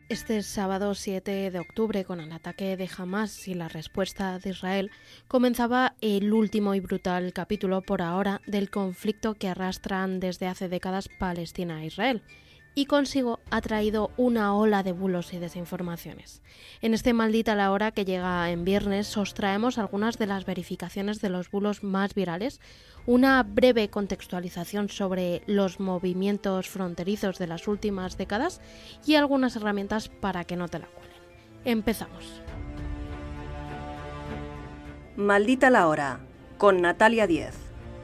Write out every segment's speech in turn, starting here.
Este sábado 7 de octubre, con el ataque de Hamás y la respuesta de Israel, comenzaba el último y brutal capítulo por ahora del conflicto que arrastran desde hace décadas Palestina e Israel. Y consigo ha traído una ola de bulos y desinformaciones. En este Maldita la Hora, que llega en viernes, os traemos algunas de las verificaciones de los bulos más virales, una breve contextualización sobre los movimientos fronterizos de las últimas décadas y algunas herramientas para que no te la cuelen. Empezamos. Maldita la Hora, con Natalia Diez.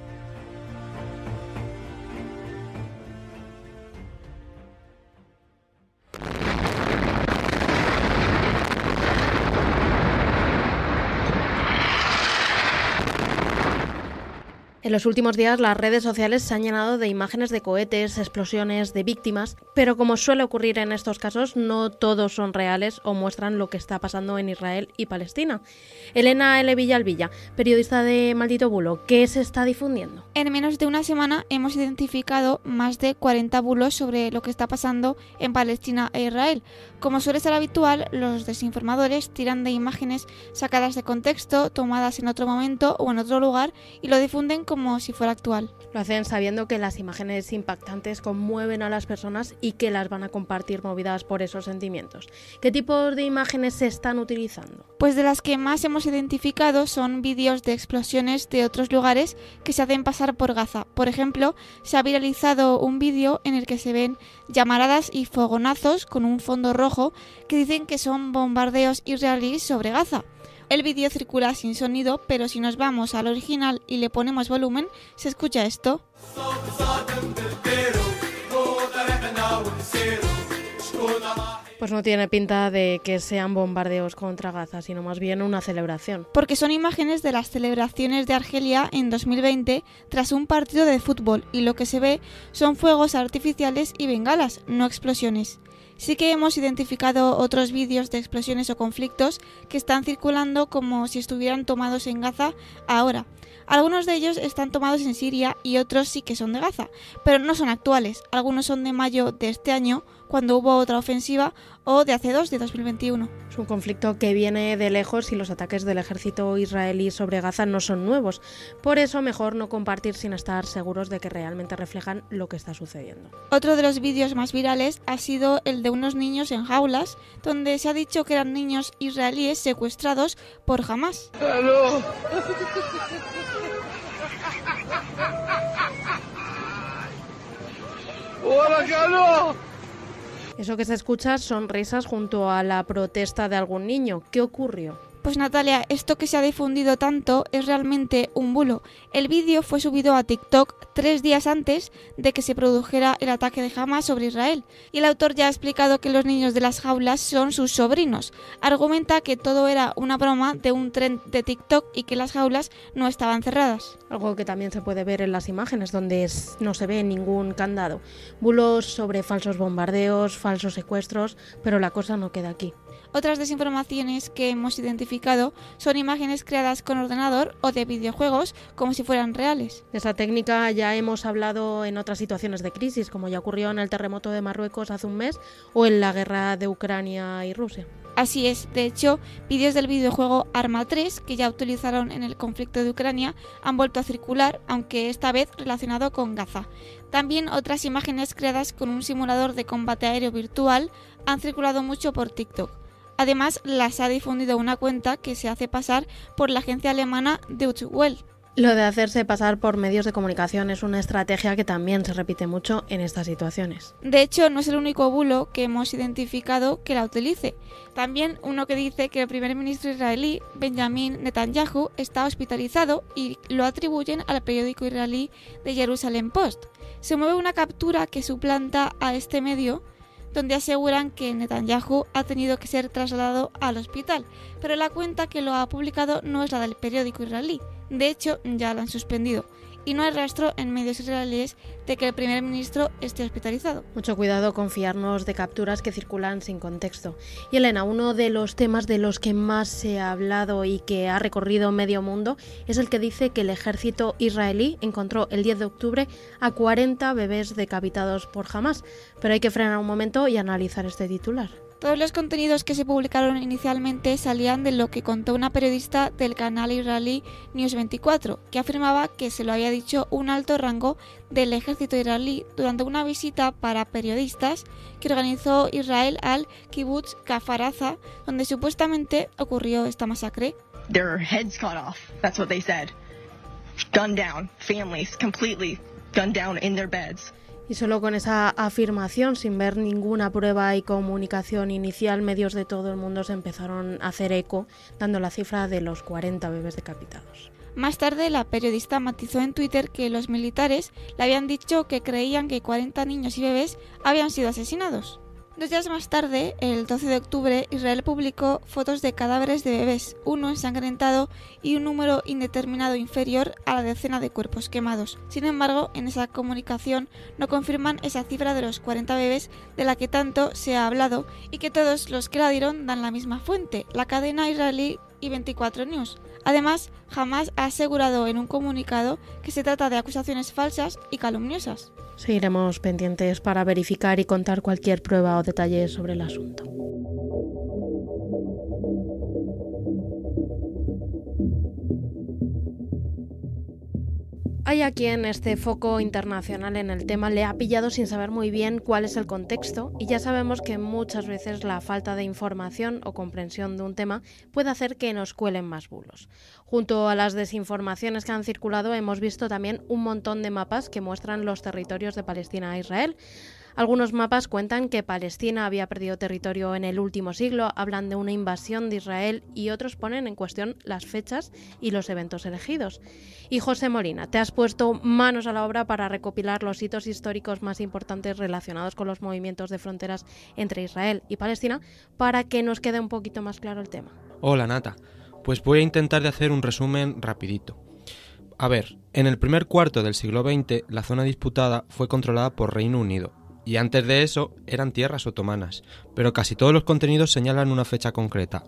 En los últimos días las redes sociales se han llenado de imágenes de cohetes, explosiones, de víctimas, pero como suele ocurrir en estos casos, no todos son reales o muestran lo que está pasando en Israel y Palestina. Elena L. Villalvilla, periodista de Maldito Bulo, ¿qué se está difundiendo? En menos de una semana hemos identificado más de 40 bulos sobre lo que está pasando en Palestina e Israel. Como suele ser habitual, los desinformadores tiran de imágenes sacadas de contexto, tomadas en otro momento o en otro lugar, y lo difunden como si fuera actual. Lo hacen sabiendo que las imágenes impactantes conmueven a las personas y que las van a compartir movidas por esos sentimientos. ¿Qué tipos de imágenes se están utilizando? Pues de las que más hemos identificado son vídeos de explosiones de otros lugares que se hacen pasar por Gaza. Por ejemplo, se ha viralizado un vídeo en el que se ven llamaradas y fogonazos con un fondo rojo que dicen que son bombardeos israelíes sobre Gaza. El vídeo circula sin sonido, pero si nos vamos al original y le ponemos volumen, se escucha esto. Pues no tiene pinta de que sean bombardeos contra Gaza, sino más bien una celebración. Porque son imágenes de las celebraciones de Argelia en 2020 tras un partido de fútbol, y lo que se ve son fuegos artificiales y bengalas, no explosiones. Sí que hemos identificado otros vídeos de explosiones o conflictos que están circulando como si estuvieran tomados en Gaza ahora. Algunos de ellos están tomados en Siria y otros sí que son de Gaza, pero no son actuales. Algunos son de mayo de este año, cuando hubo otra ofensiva, o de hace 2, de 2021. Es un conflicto que viene de lejos y los ataques del ejército israelí sobre Gaza no son nuevos. Por eso mejor no compartir sin estar seguros de que realmente reflejan lo que está sucediendo. Otro de los vídeos más virales ha sido el de unos niños en jaulas, donde se ha dicho que eran niños israelíes secuestrados por Hamás. ¡Aló! ¡Hola, Carlos! Eso que se escucha son risas junto a la protesta de algún niño. ¿Qué ocurrió? Pues Natalia, esto que se ha difundido tanto es realmente un bulo. El vídeo fue subido a TikTok 3 días antes de que se produjera el ataque de Hamás sobre Israel. Y el autor ya ha explicado que los niños de las jaulas son sus sobrinos. Argumenta que todo era una broma de un trend de TikTok y que las jaulas no estaban cerradas. Algo que también se puede ver en las imágenes, donde no se ve ningún candado. Bulos sobre falsos bombardeos, falsos secuestros, pero la cosa no queda aquí. Otras desinformaciones que hemos identificado son imágenes creadas con ordenador o de videojuegos como si fueran reales. De esa técnica ya hemos hablado en otras situaciones de crisis, como ya ocurrió en el terremoto de Marruecos hace un mes o en la guerra de Ucrania y Rusia. Así es, de hecho, vídeos del videojuego Arma 3, que ya utilizaron en el conflicto de Ucrania, han vuelto a circular, aunque esta vez relacionado con Gaza. También otras imágenes creadas con un simulador de combate aéreo virtual han circulado mucho por TikTok. Además, las ha difundido una cuenta que se hace pasar por la agencia alemana Deutsche Welle. Lo de hacerse pasar por medios de comunicación es una estrategia que también se repite mucho en estas situaciones. De hecho, no es el único bulo que hemos identificado que la utilice. También uno que dice que el primer ministro israelí, Benjamin Netanyahu, está hospitalizado y lo atribuyen al periódico israelí The Jerusalem Post. Se mueve una captura que suplanta a este medio, donde aseguran que Netanyahu ha tenido que ser trasladado al hospital, pero la cuenta que lo ha publicado no es la del periódico israelí. De hecho, ya la han suspendido. Y no hay rastro en medios israelíes de que el primer ministro esté hospitalizado. Mucho cuidado con fiarnos de capturas que circulan sin contexto. Y Elena, uno de los temas de los que más se ha hablado y que ha recorrido medio mundo es el que dice que el ejército israelí encontró el 10 de octubre a 40 bebés decapitados por Hamás. Pero hay que frenar un momento y analizar este titular. Todos los contenidos que se publicaron inicialmente salían de lo que contó una periodista del canal israelí News 24, que afirmaba que se lo había dicho un alto rango del ejército israelí durante una visita para periodistas que organizó Israel al kibbutz Kfar Aza, donde supuestamente ocurrió esta masacre. Their heads cut off. That's what they said. Gunned down. Families completely gunned down in their beds. Y solo con esa afirmación, sin ver ninguna prueba y comunicación inicial, medios de todo el mundo se empezaron a hacer eco, dando la cifra de los 40 bebés decapitados. Más tarde, la periodista matizó en Twitter que los militares le habían dicho que creían que 40 niños y bebés habían sido asesinados. 2 días más tarde, el 12 de octubre, Israel publicó fotos de cadáveres de bebés, uno ensangrentado y un número indeterminado inferior a la decena de cuerpos quemados. Sin embargo, en esa comunicación no confirman esa cifra de los 40 bebés de la que tanto se ha hablado y que todos los que la dieron dan la misma fuente, la cadena israelí i24 News. Además, Hamas ha asegurado en un comunicado que se trata de acusaciones falsas y calumniosas. Seguiremos pendientes para verificar y contar cualquier prueba o detalle sobre el asunto. Hay a quien este foco internacional en el tema le ha pillado sin saber muy bien cuál es el contexto, y ya sabemos que muchas veces la falta de información o comprensión de un tema puede hacer que nos cuelen más bulos. Junto a las desinformaciones que han circulado, hemos visto también un montón de mapas que muestran los territorios de Palestina e Israel. Algunos mapas cuentan que Palestina había perdido territorio en el último siglo, hablan de una invasión de Israel, y otros ponen en cuestión las fechas y los eventos elegidos. Y José Molina, te has puesto manos a la obra para recopilar los hitos históricos más importantes relacionados con los movimientos de fronteras entre Israel y Palestina para que nos quede un poquito más claro el tema. Hola Nata, pues voy a intentar de hacer un resumen rapidito. A ver, en el primer cuarto del siglo XX la zona disputada fue controlada por Reino Unido. Y antes de eso eran tierras otomanas, pero casi todos los contenidos señalan una fecha concreta,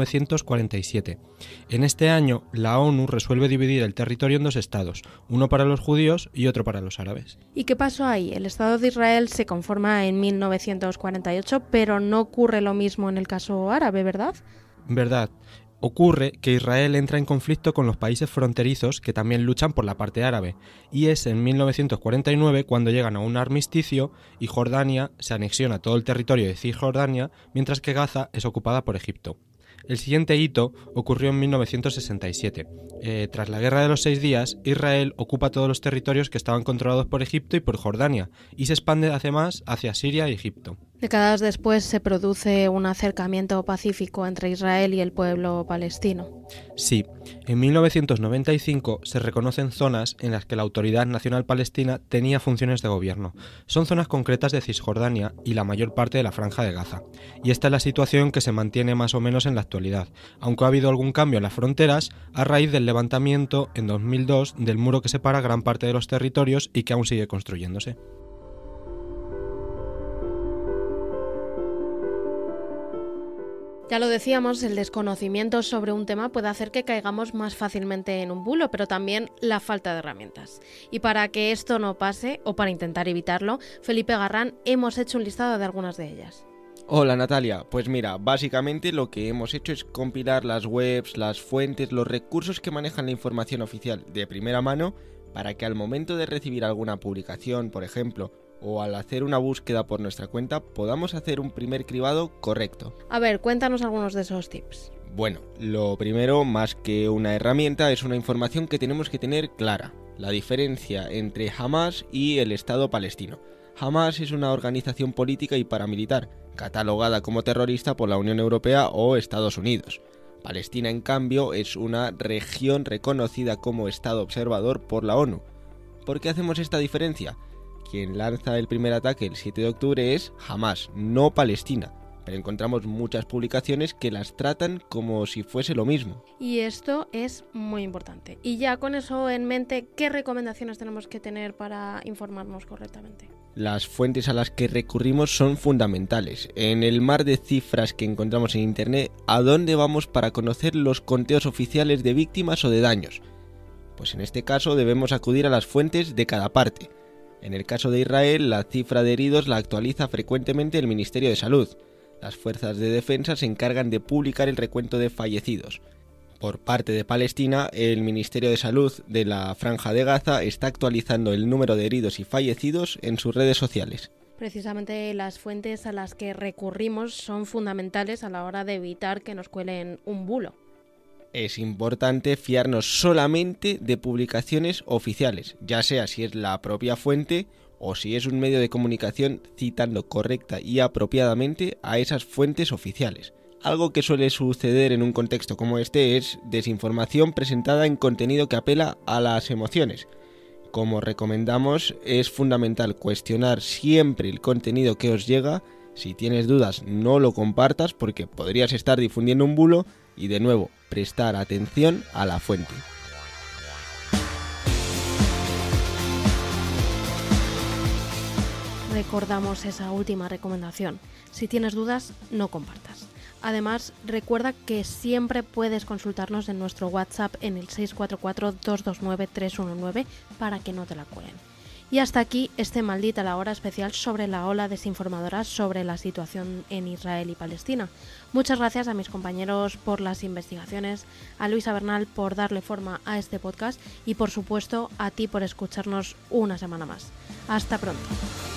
1947. En este año, la ONU resuelve dividir el territorio en 2 estados, uno para los judíos y otro para los árabes. ¿Y qué pasó ahí? El Estado de Israel se conforma en 1948, pero no ocurre lo mismo en el caso árabe, ¿verdad? Verdad. Ocurre que Israel entra en conflicto con los países fronterizos que también luchan por la parte árabe, y es en 1949 cuando llegan a un armisticio y Jordania se anexiona todo el territorio de Cisjordania, mientras que Gaza es ocupada por Egipto. El siguiente hito ocurrió en 1967. Tras la Guerra de los 6 días, Israel ocupa todos los territorios que estaban controlados por Egipto y por Jordania, y se expande además hacia Siria y Egipto. Décadas después se produce un acercamiento pacífico entre Israel y el pueblo palestino. Sí, en 1995 se reconocen zonas en las que la Autoridad Nacional Palestina tenía funciones de gobierno. Son zonas concretas de Cisjordania y la mayor parte de la Franja de Gaza. Y esta es la situación que se mantiene más o menos en la actualidad, aunque ha habido algún cambio en las fronteras a raíz del levantamiento en 2002 del muro que separa gran parte de los territorios y que aún sigue construyéndose. Ya lo decíamos, el desconocimiento sobre un tema puede hacer que caigamos más fácilmente en un bulo, pero también la falta de herramientas. Y para que esto no pase, o para intentar evitarlo, Felipe Garrán, hemos hecho un listado de algunas de ellas. Hola Natalia, pues mira, básicamente lo que hemos hecho es compilar las webs, las fuentes, los recursos que manejan la información oficial de primera mano para que al momento de recibir alguna publicación, por ejemplo, o al hacer una búsqueda por nuestra cuenta, podamos hacer un primer cribado correcto. A ver, cuéntanos algunos de esos tips. Bueno, lo primero, más que una herramienta, es una información que tenemos que tener clara: la diferencia entre Hamas y el Estado palestino. Hamas es una organización política y paramilitar, catalogada como terrorista por la Unión Europea o Estados Unidos. Palestina, en cambio, es una región reconocida como Estado observador por la ONU. ¿Por qué hacemos esta diferencia? Quien lanza el primer ataque el 7 de octubre es Hamas, no Palestina, pero encontramos muchas publicaciones que las tratan como si fuese lo mismo. Y esto es muy importante. Y ya con eso en mente, ¿qué recomendaciones tenemos que tener para informarnos correctamente? Las fuentes a las que recurrimos son fundamentales. En el mar de cifras que encontramos en internet, ¿a dónde vamos para conocer los conteos oficiales de víctimas o de daños? Pues en este caso debemos acudir a las fuentes de cada parte. En el caso de Israel, la cifra de heridos la actualiza frecuentemente el Ministerio de Salud. Las fuerzas de defensa se encargan de publicar el recuento de fallecidos. Por parte de Palestina, el Ministerio de Salud de la Franja de Gaza está actualizando el número de heridos y fallecidos en sus redes sociales. Precisamente las fuentes a las que recurrimos son fundamentales a la hora de evitar que nos cuelen un bulo. Es importante fiarnos solamente de publicaciones oficiales, ya sea si es la propia fuente o si es un medio de comunicación citando correcta y apropiadamente a esas fuentes oficiales. Algo que suele suceder en un contexto como este es desinformación presentada en contenido que apela a las emociones. Como recomendamos, es fundamental cuestionar siempre el contenido que os llega. Si tienes dudas, no lo compartas porque podrías estar difundiendo un bulo y, de nuevo, prestar atención a la fuente. Recordamos esa última recomendación. Si tienes dudas, no compartas. Además, recuerda que siempre puedes consultarnos en nuestro WhatsApp en el 644-229-319 para que no te la cuelen. Y hasta aquí este Maldita la Hora especial sobre la ola desinformadora sobre la situación en Israel y Palestina. Muchas gracias a mis compañeros por las investigaciones, a Luisa Bernal por darle forma a este podcast y por supuesto a ti por escucharnos una semana más. Hasta pronto.